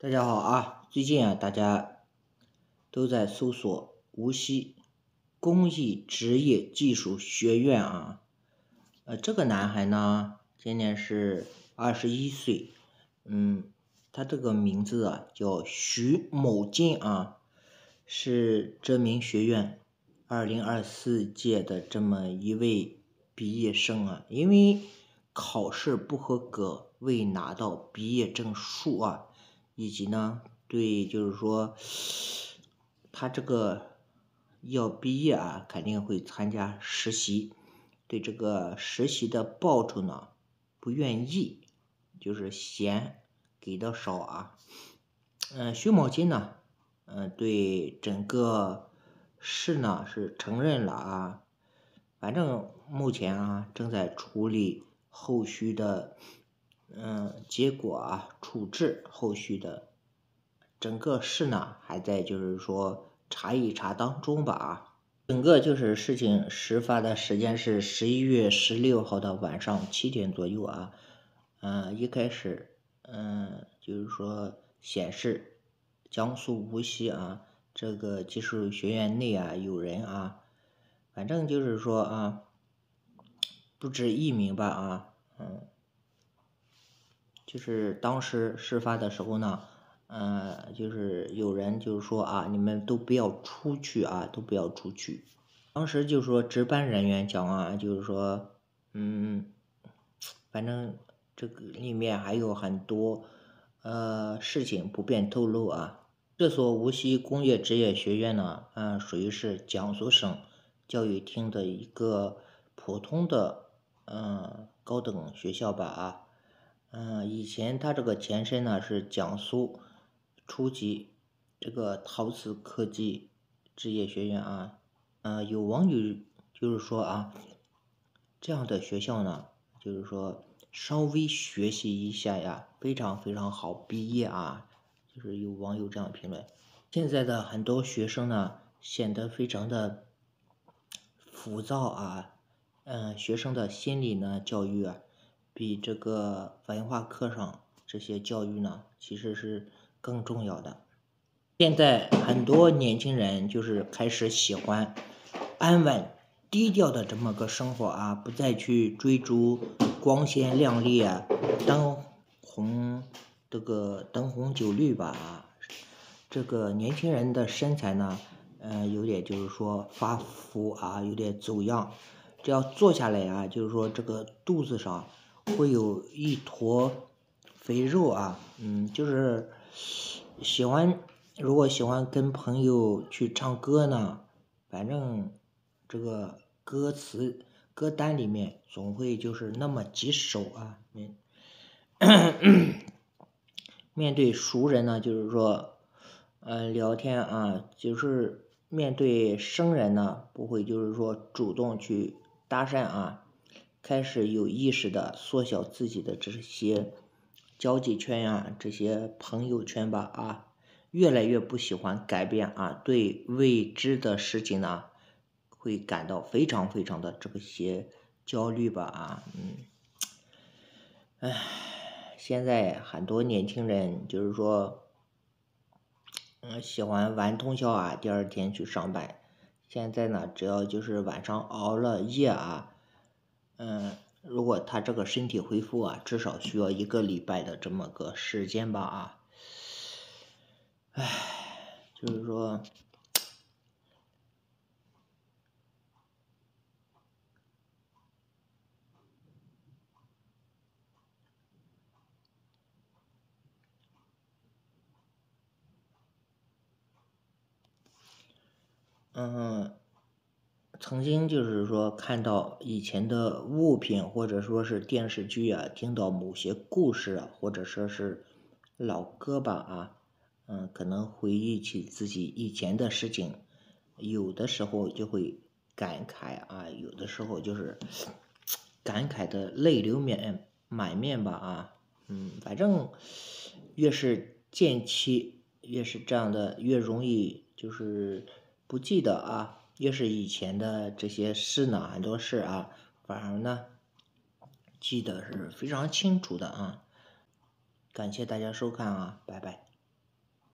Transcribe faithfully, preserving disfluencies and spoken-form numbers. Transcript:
大家好啊！最近啊，大家都在搜索无锡工艺职业技术学院啊。呃，这个男孩呢，今年是二十一岁，嗯，他这个名字啊叫徐某进啊，是这名学院二零二四届的这么一位毕业生啊，因为考试不合格，未拿到毕业证书啊。以及呢，对，就是说，他这个要毕业啊，肯定会参加实习，对这个实习的报酬呢，不愿意，就是嫌给的少啊。嗯，徐某金呢，嗯，对整个事呢是承认了啊，反正目前啊正在处理后续的。嗯，结果啊，处置后续的整个事呢，还在就是说查一查当中吧啊。整个就是事情事发的时间是十一月十六号的晚上七点左右啊。嗯，一开始，嗯，就是说显示江苏无锡啊这个技术学院内啊有人啊，反正就是说啊，不止一名吧啊，嗯。就是当时事发的时候呢，呃，就是有人就是说啊，你们都不要出去啊，都不要出去。当时就说值班人员讲啊，就是说，嗯，反正这个里面还有很多呃事情不便透露啊。这所无锡工业职业学院呢，嗯、属于是江苏省教育厅的一个普通的嗯、呃高等学校吧啊。嗯，以前它这个前身呢是江苏初级这个陶瓷科技职业学院啊。呃，有网友就是说啊，这样的学校呢，就是说稍微学习一下呀，非常非常好毕业啊，就是有网友这样评论。现在的很多学生呢，显得非常的浮躁啊，嗯，学生的心理呢教育啊。比这个文化课上这些教育呢，其实是更重要的。现在很多年轻人就是开始喜欢安稳低调的这么个生活啊，不再去追逐光鲜亮丽啊，灯红这个灯红酒绿吧啊。这个年轻人的身材呢，呃，有点就是说发福啊，有点走样。只要坐下来啊，就是说这个肚子上会有一坨肥肉啊，嗯，就是喜欢，如果喜欢跟朋友去唱歌呢，反正这个歌词歌单里面总会就是那么几首啊，嗯，面对熟人呢，就是说，呃，聊天啊，就是面对生人呢，不会就是说主动去搭讪啊，开始有意识的缩小自己的这些交际圈呀、这些朋友圈吧啊，越来越不喜欢改变啊，对未知的事情呢，会感到非常非常的这个些焦虑吧啊，嗯。唉，现在很多年轻人就是说，嗯，喜欢玩通宵啊，第二天去上班。现在呢，只要就是晚上熬了夜啊，嗯，如果他这个身体恢复啊，至少需要一个礼拜的这么个时间吧啊。唉，就是说。嗯，曾经就是说看到以前的物品，或者说是电视剧啊，听到某些故事啊，或者说是老歌吧啊，嗯，可能回忆起自己以前的事情，有的时候就会感慨啊，有的时候就是感慨的泪流面满面吧啊，嗯，反正越是近期，越是这样的，越容易就是不记得啊。越是以前的这些事呢，很多事啊，反而呢记得是非常清楚的啊。感谢大家收看啊，拜拜。